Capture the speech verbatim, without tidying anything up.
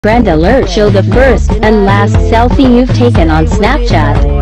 Trend alert, show the first and last selfie you've taken on Snapchat.